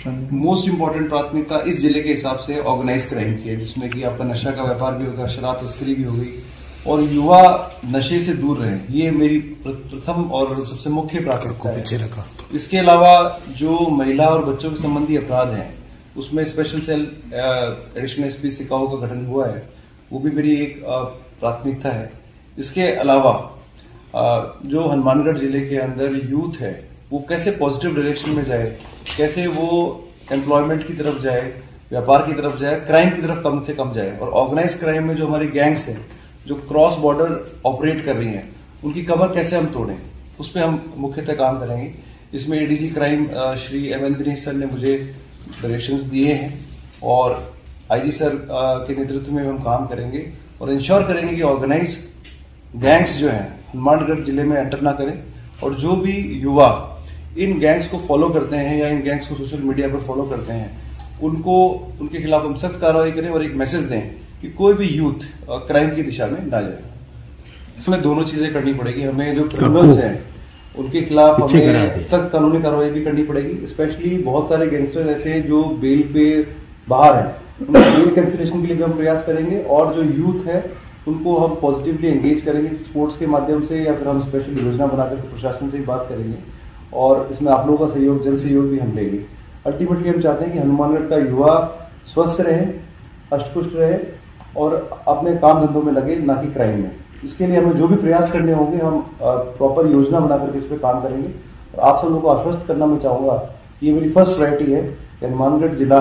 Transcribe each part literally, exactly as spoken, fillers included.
Most important प्राथमिकता इस जिले के हिसाब से ऑर्गेनाइज क्राइम की है, जिसमें कि आपका नशा का व्यापार भी होगा, शराब तस्करी भी हो गई और युवा नशे से दूर रहे। ये मेरी प्रथम और सबसे मुख्य प्राथमिकता है। इसके अलावा जो महिला और बच्चों के संबंधी अपराध हैं उसमें स्पेशल सेल एडिशनल एसपी सिकाओ का गठन हुआ है, वो भी मेरी एक प्राथमिकता है। इसके अलावा जो हनुमानगढ़ जिले के अंदर यूथ है वो कैसे पॉजिटिव डायरेक्शन में जाए, कैसे वो एम्प्लॉयमेंट की तरफ जाए, व्यापार की तरफ जाए, क्राइम की तरफ कम से कम जाए। और ऑर्गेनाइज क्राइम में जो हमारी गैंग्स हैं जो क्रॉस बॉर्डर ऑपरेट कर रही हैं उनकी कमर कैसे हम तोड़ें, उस पर हम मुख्यतः काम करेंगे। इसमें ADG crime Shri M N Dinesh sir ने मुझे डायरेक्शंस दिए हैं और आईजी सर के नेतृत्व में हम काम करेंगे और इंश्योर करेंगे कि ऑर्गेनाइज गैंग्स जो हैं हनुमानगढ़ जिले में एंटर ना करें और जो भी युवा इन गैंग्स को फॉलो करते हैं या इन गैंग्स को सोशल मीडिया पर फॉलो करते हैं उनको उनके खिलाफ हम सख्त कार्रवाई करें और एक मैसेज दें कि कोई भी यूथ क्राइम की दिशा में ना जाए। इसमें दोनों चीजें करनी पड़ेगी। हमें जो क्रिमिनल्स हैं उनके खिलाफ हमें सख्त कानूनी कार्रवाई भी करनी पड़ेगी। स्पेशली बहुत सारे गैंगस्टर ऐसे जो बेल पे बाहर हैं, उनके बेल कैंसिलेशन के लिए भी हम प्रयास करेंगे और जो यूथ है उनको हम पॉजिटिवली एंगेज करेंगे स्पोर्ट्स के माध्यम से या फिर हम स्पेशल योजना बनाकर प्रशासन से ही बात करेंगे और इसमें आप लोगों का सहयोग, जन सहयोग भी हम लेंगे। अल्टीमेटली हम चाहते हैं कि हनुमानगढ़ का युवा स्वस्थ रहे, अष्टपुष्ट रहे और अपने काम धंधों में लगे, ना कि क्राइम में। इसके लिए हमें जो भी प्रयास करने होंगे हम प्रॉपर योजना बनाकर इस पर काम करेंगे। और आप सब लोगों को आश्वस्त करना मैं चाहूंगा कि ये मेरी फर्स्ट प्रायोरिटी है कि हनुमानगढ़ जिला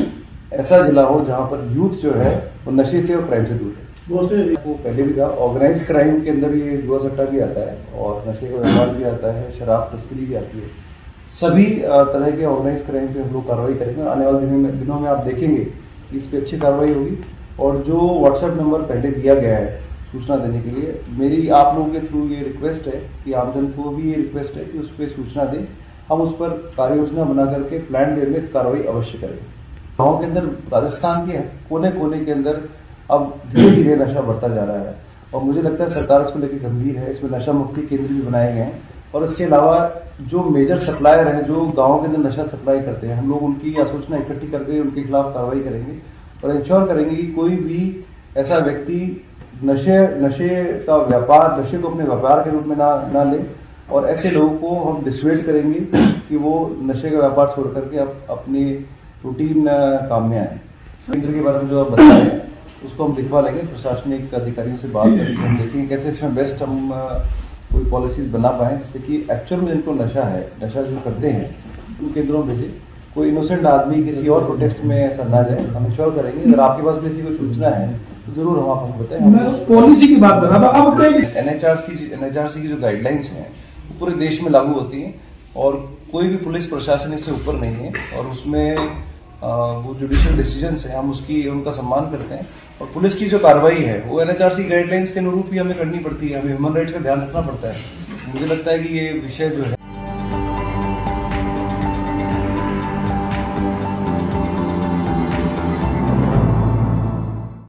ऐसा जिला हो जहां पर यूथ जो है वो नशे से और क्राइम से दूर है। वो पहले भी था, ऑर्गेनाइज क्राइम के अंदर ये जुआ सट्टा भी आता है और नशे का व्यापार भी आता है, शराब तस्करी भी आती है। सभी तरह के ऑर्गेनाइज क्राइम पे हम लोग कार्रवाई करेंगे। आने वाले दिनों में दिनों में आप देखेंगे कि इस पर अच्छी कार्रवाई होगी। और जो व्हाट्सएप नंबर पहले दिया गया है सूचना देने के लिए, मेरी आप लोगों के थ्रू ये रिक्वेस्ट है कि आमजन को भी ये रिक्वेस्ट है कि उस पर सूचना दें। हम उस पर कार्य योजना बना करके प्लान वे में कार्रवाई अवश्य करेंगे। गाँव के अंदर, राजस्थान के कोने कोने के अंदर अब धीरे धीरे नशा बढ़ता जा रहा है और मुझे लगता है सरकार इसको लेकर गंभीर है। इसमें नशा मुक्ति केंद्र भी बनाए गए हैं और इसके अलावा जो मेजर सप्लायर हैं जो गाँव के अंदर नशा सप्लाई करते हैं, हम लोग उनकी सूचना इकट्ठी करके उनके खिलाफ कार्रवाई करेंगे और इंश्योर करेंगे कि कोई भी ऐसा व्यक्ति नशे नशे का व्यापार, नशे को अपने व्यापार के रूप में ना ना ले और ऐसे लोगों को हम डिसवेट करेंगे कि वो नशे का व्यापार छोड़ करके अप, अपनी रूटीन काम में आए। केंद्र के बारे में जो आप बताए उसको हम लिखवा लेंगे, प्रशासनिक अधिकारियों से बात करके हम देखेंगे कैसे इसमें बेस्ट हम कोई पॉलिसीज बना पाए जिससे कि एक्चुअल में जिनको नशा है, नशा जो करते हैं उन केंद्रों में भेजे, कोई इनोसेंट आदमी किसी और प्रोटेक्ट में ऐसा ना जाए। हम इंश्योर करेंगे। अगर आपके पास भी ऐसी कोई सूचना है तो जरूर हम आपको बताएं। मैं उस पॉलिसी की बात कर रहा था। अब एनएचआरसी की एनएचआरसी की जो गाइडलाइंस हैं वो पूरे देश में लागू होती हैं और कोई भी पुलिस प्रशासन इससे ऊपर नहीं है और उसमें आ, वो जुडिशियल डिसीजंस है, हम उसकी उनका सम्मान करते हैं और पुलिस की जो कार्रवाई है वो एनएचआरसी गाइडलाइंस के अनुरूप ही हमें करनी पड़ती है। हमें ह्यूमन राइट्स का ध्यान रखना पड़ता है। मुझे लगता है कि ये विषय जो है